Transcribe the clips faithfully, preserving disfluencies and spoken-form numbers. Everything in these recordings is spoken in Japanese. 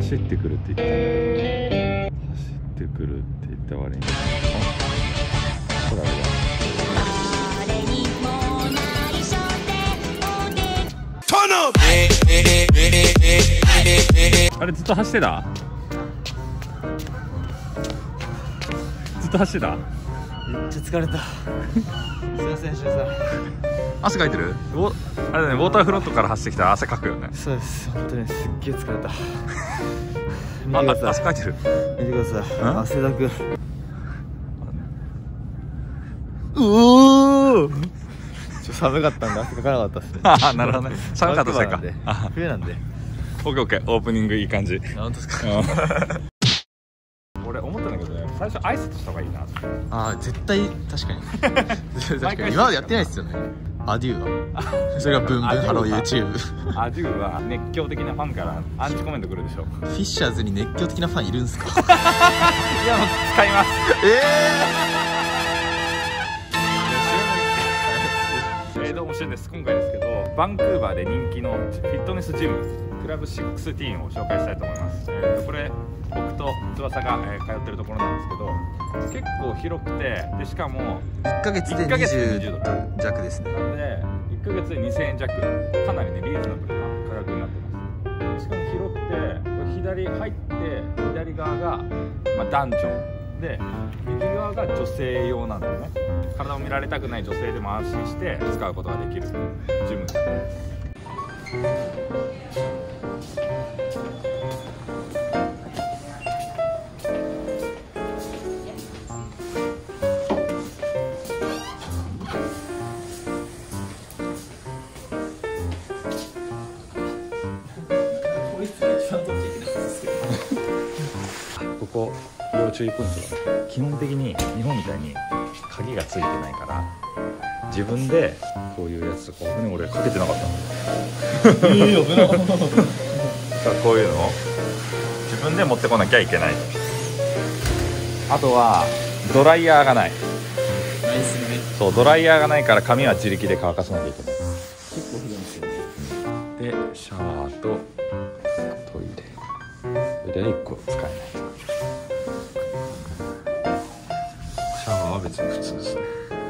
走ってくるって言ったんだけど、走ってくるって言った割に、あ、これあれだ。あれずっと走ってた？ずっと走ってた？ めっちゃ疲れた。すいません、しゅうさん。 汗かいてる？ウォあれだね、ウォーターフロントから走ってきたら汗かくよね。 そうです、本当にすっげえ疲れた。見あ、 てください。 汗かいてる。 見てください。汗だく。うおー。ちょっと寒かったんで汗かかなかったっすね。 あ、なるほどね。寒かったせいか。 冬なんで。 オッケーオッケー、オープニングいい感じ。 本当ですか。 俺思ったんだけどね、最初挨拶した方がいいな。 ああ、絶対確かに。確かに今までやってないですよね。アデューは。それがブンブンハロー YouTube。 アデューは熱狂的なファンからアンチコメント来るでしょ。 フィッシャーズに熱狂的なファンいるんすか？ いや、もう使います。 ええー、どうもしゅんです。今回ですけど、バンクーバーで人気のフィットネスジムクラブシックスティーンを紹介したいと思います。えー、とこれ僕と翼が、えー、通ってるところなんですけど、結構広くて、でしかもいっかげつでにじゅうドル弱ですね。 なんでいっかげつでにせんえん弱、かなりねリーズナブルな価格になってます。しかも広くて、これ左入って左側が、まあ、男女で、右側が女性用なんだよね。体を見られたくない女性でも安心して使うことができるジムです。ここ要注意ポイントは、基本的に日本みたいに鍵がついてないから、自分でこういうやつとか、ね、俺かけてなかったの。いいよ、こういうのを自分で持ってこなきゃいけない。あとはドライヤーがない。 ナイスね。 そう、ドライヤーがないから髪は自力で乾かさなきゃいけない。 結構ひどいんですよね。 で、シャワーとトイレでいっこ使えない。シャワーは別に普通ですね。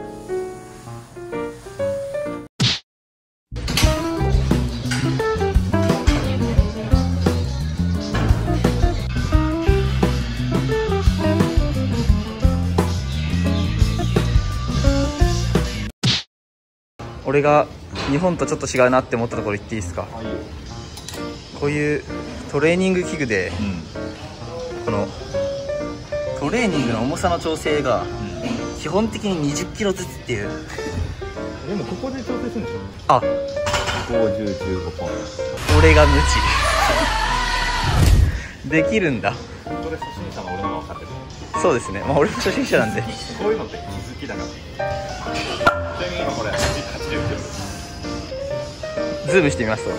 俺が日本とちょっと違うなって思ったところ言っていいですか？ あ、いいよ。 こういうトレーニング器具で、 うん、 このトレーニングの重さの調整が、うん、基本的ににじゅっキロずつっていう。 でもここで調整するんでしょ？ あ、 ごじゅう、じゅうごポン。 俺が無知できるんだ。 これ初心者の俺のが分かってる。 そうですね、まあ俺も初心者なんで。 こういうのって気づきだから。ちなみに今これはちじゅうキロです。 ズームしてみますと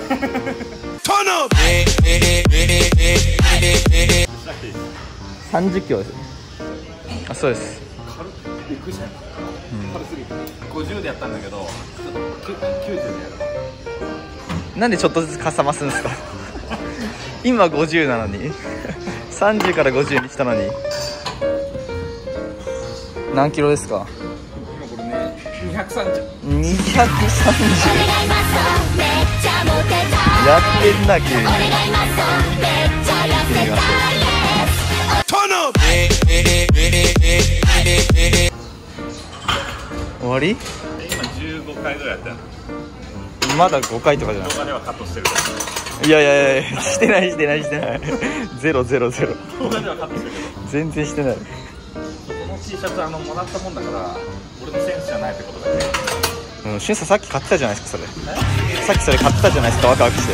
さんじゅっキロですね。あ、そうです。 軽くびっくりした。軽すぎてごじゅうでやったんだけど、ちょっときゅうじゅうでやる。 なんでちょっとずつかさますんですか？今ごじゅうなのにさんじゅうからごじゅうにしたのに。何キロですか？ 今これね、にひゃくさんじゅう。 にひゃくさんじゅうやってんな、急に。終わり？ 今じゅうごかいぐらいやったの。 まだごかいとかじゃない？ 動画ではカットしてる。 いやいやいや、してないしてないしてないゼロゼロゼロ。 動画ではカットしてるけど全然してない。 この T シャツあのもらったもんだから、俺のセンスじゃないってことだね。 うん、しゅんさんさっき買ってたじゃないですか、それ。さっきそれ買ってたじゃないですか、ワクワクして。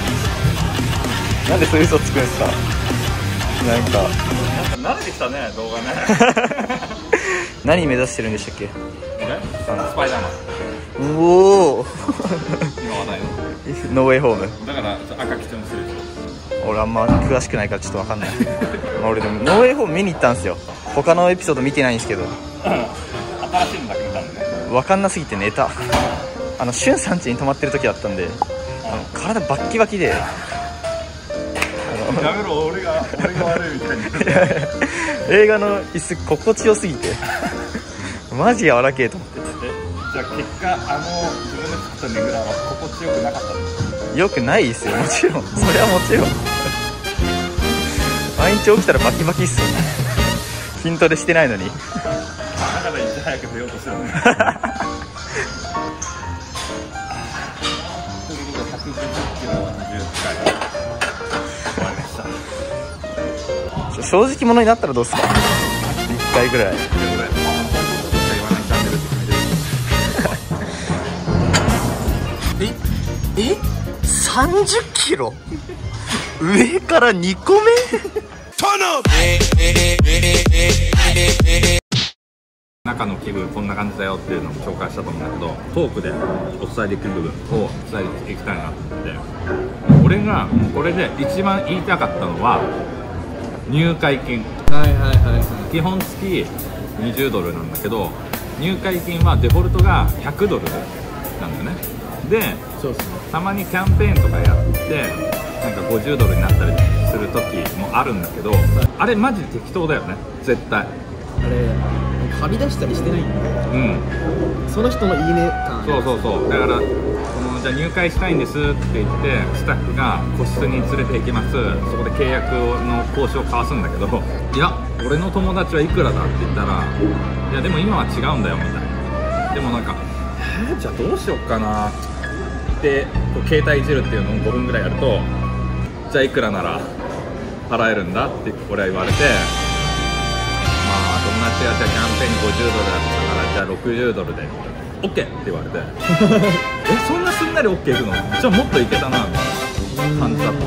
なんでそういう嘘つくんですか？なんかなんか慣れてきたね、動画ね。 何目指してるんでしたっけ？ 俺？スパイダーマン。 うおー今話題の。 ノーウェイホーム。 だから赤基調にするでしょ。 俺あんま詳しくないからちょっと分かんない。まあ俺でもノーウェイホーム見に行ったんですよ。他のエピソード見てないんですけど。 新しいのだけ見たんでね。 分かんなすぎて寝た。あのしゅんさん家に泊まってる時だったんで、あの体バッキバキで、あのやめろ、俺が俺が悪いみたいに。 映画の椅子心地よすぎてマジ柔らけえと思って。 じゃあ結果、あの自分で作ったねぐらは心地よくなかったの？ よくないですよ、もちろん。それはもちろん毎日起きたらバキバキっすよ筋トレしてないのに。 だからいち早く出ようとしてるのね。ということでひゃくじゅっキロはじゅっかい終わりました。 正直者になったらどうっすか？いっかいぐらい。ええさんじゅっキロ上からにこめ中の器具こんな感じだよっていうのを紹介したと思うんだけど、トークでお伝えできる部分を伝えていきたいなと思って、俺がこれで一番言いたかったのは入会金。 はいはいはいはい。 基本月にじゅうドルなんだけど、入会金はデフォルトがひゃくドルなんだよね。で、 そうですね、 たまにキャンペーンとかやってなんかごじゅうドルになったりする時もあるんだけど、あれマジで適当だよね、絶対。 あれ張り出したりしてないんで、 うん、 その人のいいね感。 そうそうそう。だからこのじゃあ入会したいんですって言ってスタッフが個室に連れて行きます。そこで契約の交渉を交わすんだけど、いや俺の友達はいくらだって言ったら、いやでも今は違うんだよみたいな。でもなんかえー、じゃあどうしよっかなでこう携帯いじるっていうのをごふんぐらいやると、じゃあいくらなら払えるんだって俺は言われて、まあ友達がじゃあキャンペーンごじゅうドルだったからじゃあろくじゅうドルで オーケー って言われてえそんなすんなり オーケー いくの？じゃあもっといけたなみたいな感じだった。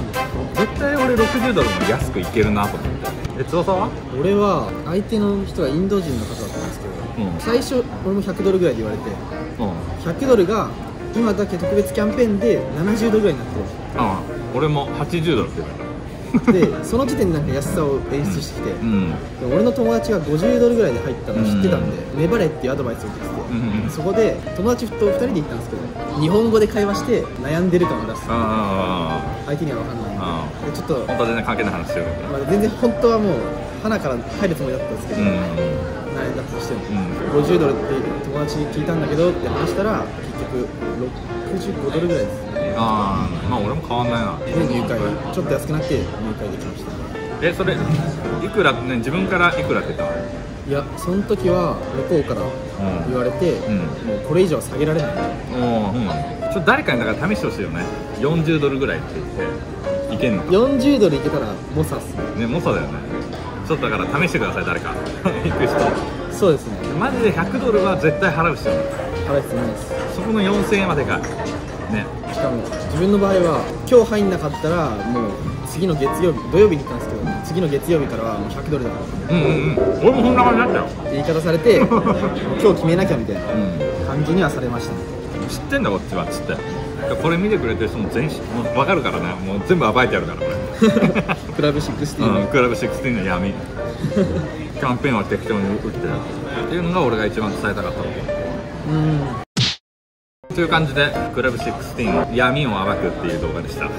絶対俺ろくじゅうドルも安くいけるなと思って。え翼は？ 俺は相手の人がインド人の方だったんですけど、うん、最初俺もひゃくドルぐらいで言われて、うん、ひゃくドルが今だけ特別キャンペーンでななじゅうドルぐらいになってる。 ああ俺もはちじゅうドルって言われた。 でその時点でなんか安さを演出してきて、うん、で俺の友達がごじゅうドルぐらいで入ったの知ってたんで、うん、粘れっていうアドバイスを受けてて、うん、そこで友達とふたりで行ったんですけど、日本語で会話して悩んでる感を出す。相手には分かんないんで、ちょっと本当は全然関係ない話してる、 まあ、全然本当はもう鼻から入るつもりだったんですけど、うん、悩んだとしても、うん、ごじゅうドルって友達に聞いたんだけどって話したら結局ろくじゅうごドルぐらいですね。 ああ、まあ俺も変わんないな。 で入会ちょっと安くなって入会できました。 え、それいくらね、自分からいくらって言ったの？ いや、その時は向こうから言われて、うん、もうこれ以上下げられない。 おお、そうなの。ちょっと誰かにだから試してほしいよね。よんじゅうドルぐらいって言っていけんのか。 よんじゅうドルいけたら猛者っすね。ね、猛者だよね。ちょっとだから試してください、誰か。行く人。 そうですね。 マジでひゃくドルは絶対払う必要ない。 払う必要ないです。 そこのよんせんえんはでかいね。 しかも自分の場合は今日入んなかったらもう次の月曜日、土曜日に行ったんですけど、次の月曜日からはもうひゃくドルだから。うんうんうん。俺もそんな感じになったよ。言い方されて今日決めなきゃみたいな感じにはされましたね。 知ってんだこっちはっつって。これ見てくれてる人も全員もう分かるからね。もう全部暴いてやるからこれ。 クラブじゅうろく、 うん、クラブじゅうろくの闇。キャンペーンは適当に打ってっていうのが俺が一番伝えたかったこと。うん。という感じでクラブじゅうろくの闇を暴くっていう動画でした。ね。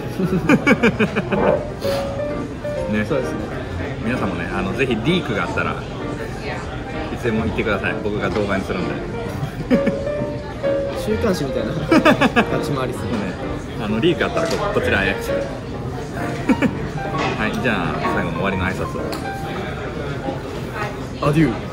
そうですね。 皆さんもね、あのぜひリークがあったらいつでも言ってください。僕が動画にするんで。 週刊誌みたいな立ち回りするね。 あのリークあったら こ, こちらへ。はい、じゃあ最後の終わりの挨拶を。 アデュー。